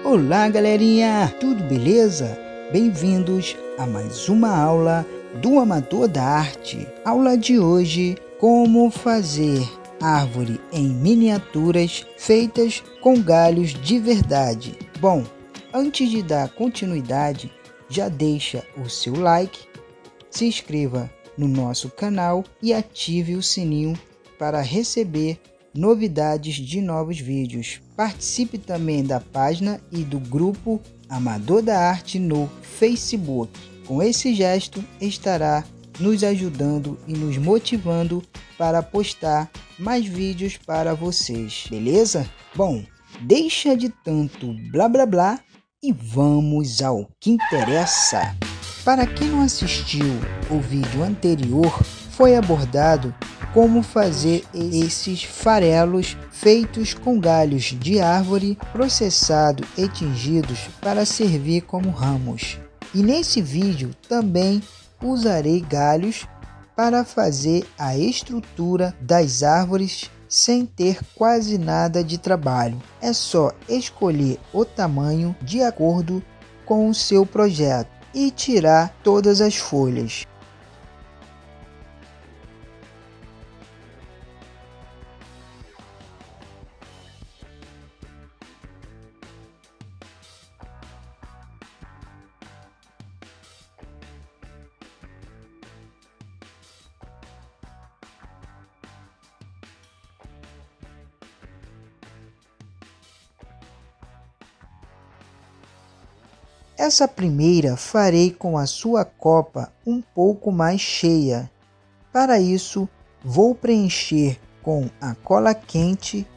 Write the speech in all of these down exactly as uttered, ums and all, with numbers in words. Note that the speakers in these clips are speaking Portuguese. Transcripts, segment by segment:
Olá galerinha, tudo beleza? Bem-vindos a mais uma aula do Amador da Arte. Aula de hoje, como fazer árvore em miniaturas feitas com galhos de verdade. Bom, antes de dar continuidade, já deixa o seu like, se inscreva no nosso canal e ative o sininho para receber novidades de novos vídeos. Participe também da página e do grupo Amador da Arte no Facebook. Com esse gesto estará nos ajudando e nos motivando para postar mais vídeos para vocês, beleza? Bom, deixa de tanto blá blá blá e vamos ao que interessa. Para quem não assistiu o vídeo anterior, foi abordado como fazer esses farelos feitos com galhos de árvore processado e tingidos para servir como ramos. E nesse vídeo também usarei galhos para fazer a estrutura das árvores sem ter quase nada de trabalho. É só escolher o tamanho de acordo com o seu projeto e tirar todas as folhas. Essa primeira farei com a sua copa um pouco mais cheia. Para isso, vou preencher com a cola quente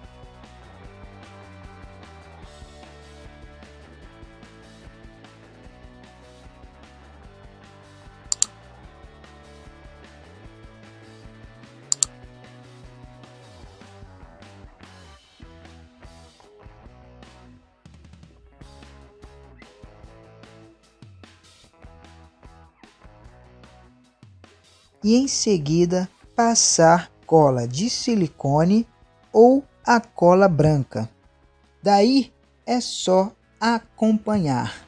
e em seguida passar cola de silicone ou a cola branca. Daí é só acompanhar.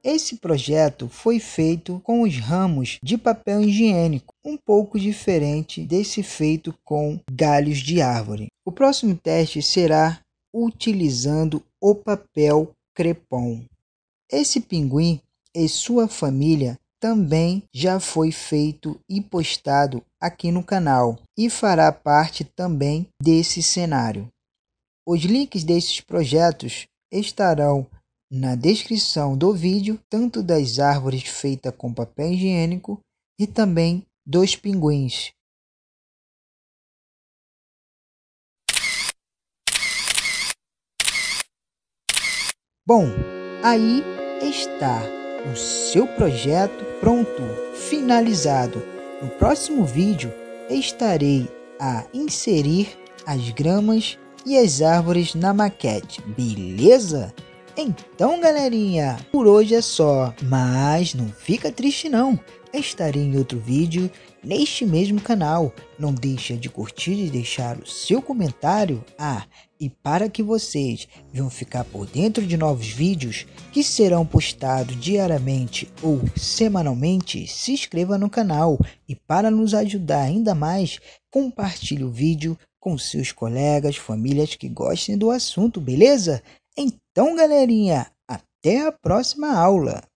Esse projeto foi feito com os ramos de papel higiênico, um pouco diferente desse feito com galhos de árvore. O próximo teste será utilizando o papel crepom. Esse pinguim e sua família também já foi feito e postado aqui no canal e fará parte também desse cenário. Os links desses projetos estarão na descrição do vídeo, tanto das árvores feitas com papel higiênico e também dos pinguins. Bom, aí está o seu projeto pronto, finalizado. No próximo vídeo estarei a inserir as gramas e as árvores na maquete, beleza? Então, galerinha, por hoje é só, mas não fica triste não. Estarei em outro vídeo neste mesmo canal. Não deixa de curtir e deixar o seu comentário. Ah, e para que vocês venham ficar por dentro de novos vídeos que serão postados diariamente ou semanalmente, se inscreva no canal. E para nos ajudar ainda mais, compartilhe o vídeo com seus colegas, famílias que gostem do assunto, beleza? Então, galerinha, até a próxima aula!